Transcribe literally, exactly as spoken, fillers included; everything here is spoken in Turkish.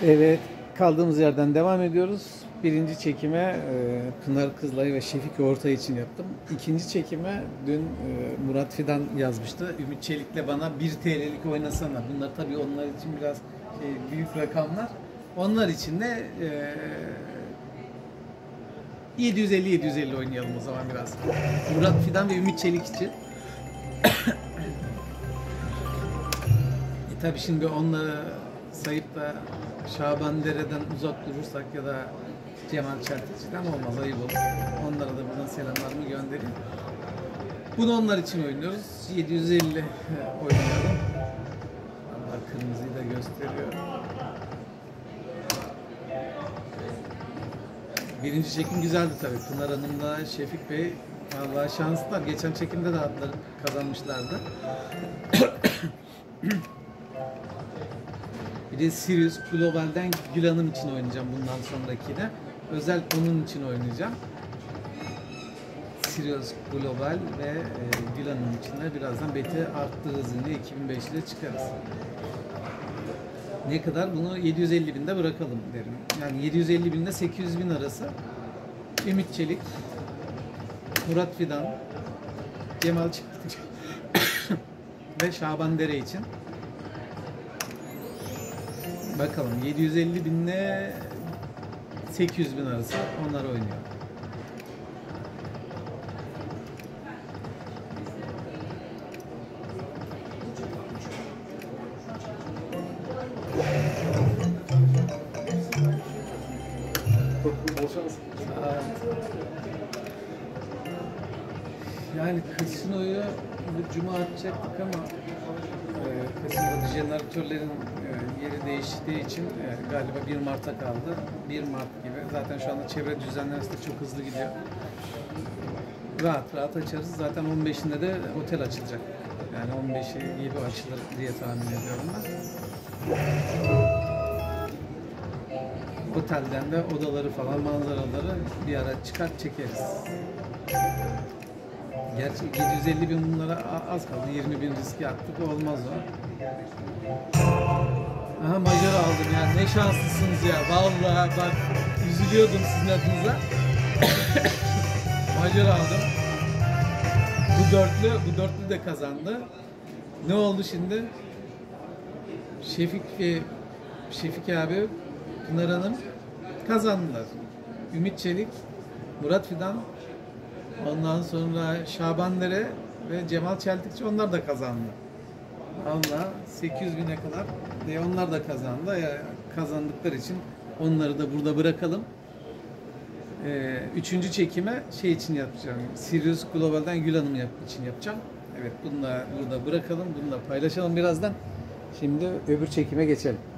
Evet, kaldığımız yerden devam ediyoruz. Birinci çekime e, Pınar Kızılay ve Şefik Orta için yaptım. İkinci çekime dün e, Murat Fidan yazmıştı. Ümit Çelik'le bana bir T L'lik oynasana. Bunlar tabii onlar için biraz şey, büyük rakamlar. Onlar için de e, yedi yüz elli yedi yüz elli oynayalım o zaman biraz. Murat Fidan ve Ümit Çelik için. e tabii şimdi onları sayıp da Şaban Dere'den uzak durursak ya da Cemal Çeltikçi'den olmaz, ayıp olur. Onlara da buradan selamlarımı göndereyim. Bunu onlar için oynuyoruz. yedi yüz elli oynayalım. Allah kırmızıyı da gösteriyor. Birinci çekim güzeldi tabii. Pınar Hanım'la Şefik Bey vallahi şanslılar. Geçen çekimde de adları kazanmışlardı. Bir de Sirius Global'den Gül Hanım için oynayacağım bundan sonrakine. Özel onun için oynayacağım. Sirius Global ve e, Gül Hanım için de birazdan beti arttırırız yine iki bin beş ile çıkarız. Ne kadar? Bunu yedi yüz elli binde bırakalım derim. Yani yedi yüz elli bin ile sekiz yüz bin arası. Ümit Çelik, Murat Fidan, Cemal Çeltikçi ve Şaban Dere için. Bakalım yedi yüz elli bin ile sekiz yüz bin arası onlar oynuyor. Yani kasinoyu bu cuma atacaktık ama e, kasinoda jeneratörlerin e, yeri değiştiği için e, galiba bir Mart'a kaldı. bir Mart gibi. Zaten şu anda çevre düzenlemesi de çok hızlı gidiyor. Rahat rahat açarız. Zaten on beşinde de otel açılacak. Yani on beşi gibi açılır diye tahmin ediyorum ben. Otelden de odaları falan, manzaraları bir ara çıkar çekeriz. Gerçi yedi yüz elli bin bunlara az kaldı. yirmi bin riski attık. Olmaz o. Aha Macar aldım ya. Ne şanslısınız ya. Vallahi bak üzülüyordum sizin adınıza. Macar aldım. Bu dörtlü, bu dörtlü de kazandı. Ne oldu şimdi? Şefik ve Şefik abi, Pınar Hanım kazandılar. Ümit Çelik, Murat Fidan, ondan sonra Şaban Dere ve Cemal Çeltikçi onlar da kazandı. Allah sekiz yüz bine kadar ve onlar da kazandı. Ya, kazandıkları için onları da burada bırakalım. Ee, üçüncü çekime şey için yapacağım. Sirius Global'den Gül Hanım yap için yapacağım. Evet, bunu da burada bırakalım. Bunu da paylaşalım birazdan. Şimdi öbür çekime geçelim.